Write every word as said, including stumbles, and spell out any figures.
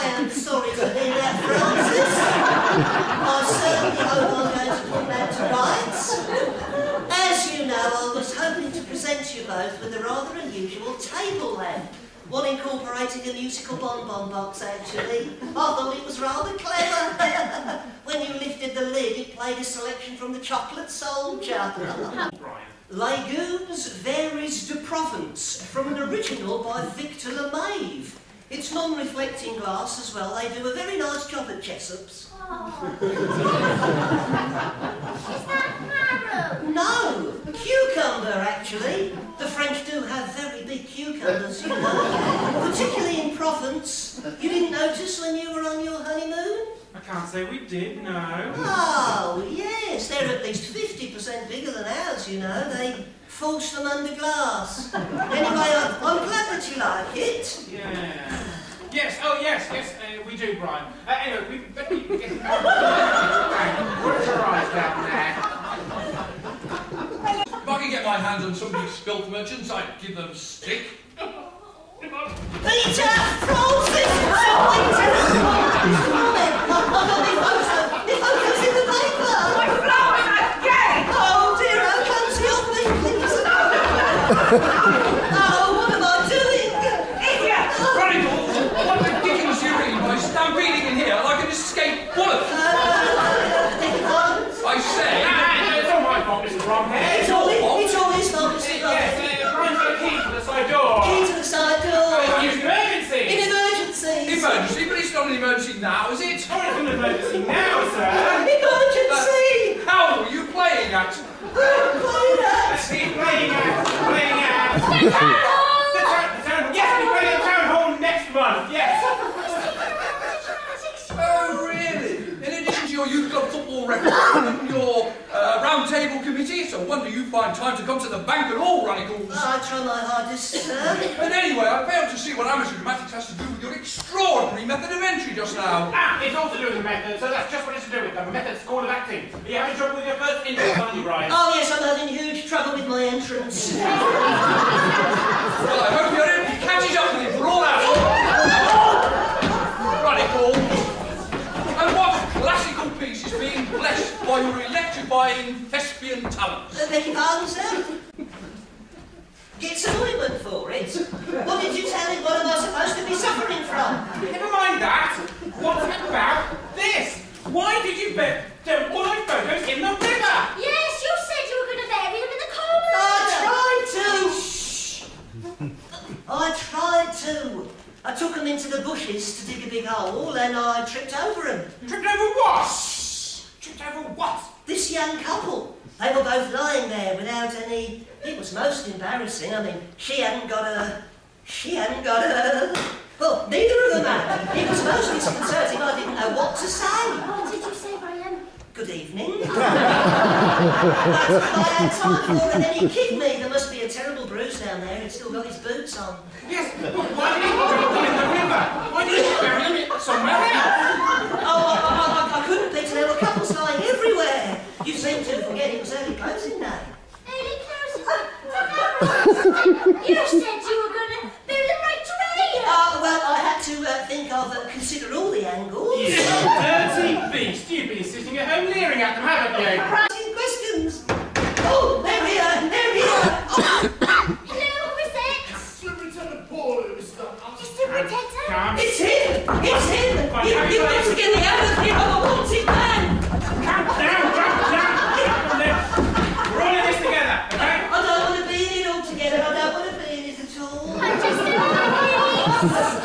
am sorry to hear that, Francis. I certainly hope I'm going to put that to rights. As you know, I was hoping to present you both with a rather unusual table lamp. One incorporating a musical bonbon box, actually. I thought it was rather clever. When you lifted the lid, it played a selection from the Chocolate Soldier. Legumes Varies de Provence, from an original by Victor LeMaive. It's non-reflecting glass as well. They do a very nice job at Chessup's. Oh. Is that marrow? No, cucumber, actually. The French do have very big cucumbers, you know. Particularly in Provence. You didn't notice when you were on your honeymoon? I can't say we did, no. Oh, yes. They're at least fifty percent bigger than ours, you know. They force them under glass. Anyway, I'm, I'm glad that you like it. Yeah. Yes, oh yes, yes, uh, we do, Brian. Uh, anyway, we better be getting back. What's your eyes down there? If I can get my hands on some big filth merchants, I'd give them stick. Peter! Francis! Oh, Peter! I've got my photo. The photo's in the paper. My flowers again! Oh dear, how comes he off me, please? Oh, what am I doing? Idiot! Runnicles, what ridiculous you read by stampeding in here like an escaped bullet. I say... Ah, it's all my fault, Mister Bromhead. It's all, it's all his fault, Mister Yes, uh, Brian's got a key to the side door. Key to the side door. Oh, it's an emergency. In emergencies. Emergency, but it's not an emergency now, is it? Oh, it's an emergency now, sir. Emergency. Uh, how are you playing at? Playing at. He's playing at. Playing at. The town hall. The town. Yes, we're playing at the town hall next month. Yes. Oh, really? In addition to your youth club football record and your uh, round table committee, it's a wonder you find time to come to the bank at all, Runnicles. Oh, I try my hardest, sir. But anyway, I failed to see what amateur dramatics has to do with your extraordinary method of entry just now. Ah, it's all to do with the method, so that's just what it's to do with, the method school of acting. Are you having trouble with your first entrance, aren't you, Brian? Oh, yes, I'm having huge trouble with my entrance. Well, I hope your entry catches up with you for all out. Runnicles. And what classical piece is being blessed by your electrifying thespian talents? Uh, beg your pardon, sir? Gets an ointment for it. What did you tell him? What am I supposed to be suffering from? Never mind that. What about this? Why did you bet dump all my photos in the river? Yes, you said you were going to bury them in the coal I mine. tried to. Shh. I tried to. I took them into the bushes to dig a big hole and I tripped over them. Tripped over what? Tripped over what? This young couple. They were both lying there without any... It was most embarrassing. I mean, she hadn't got a... She hadn't got a... Well, neither of them had. It was most disconcerting. I didn't know what to say. What did you say, Brian? Good evening. That's what I had time for, and then he kicked me. There must be a terrible bruise down there. He's still got his boots on. Yes, but why did you dump them in the river? Why did you bury them somewhere else? Oh, I, I, I, I couldn't, Peter. There were couples lying everywhere. You seem to forget it was early closing day. Early closing? You said you were going to bury them right away. Oh, well, I had to uh, think of, uh, consider all the angles. You dirty beast. You've been sitting at home leering at them, haven't you? Asking questions. Oh, there we are, there we are. Oh. Hello, who's that? Superintendent Paul, Mister Superintendent? Come. It's him! It's him! You, you've got to get me out of here. I'm a wanted man. Calm down, calm down. Calm down. We're all in this together, okay? I don't want to be in it all together. I don't want to be in it at all. I'm just in my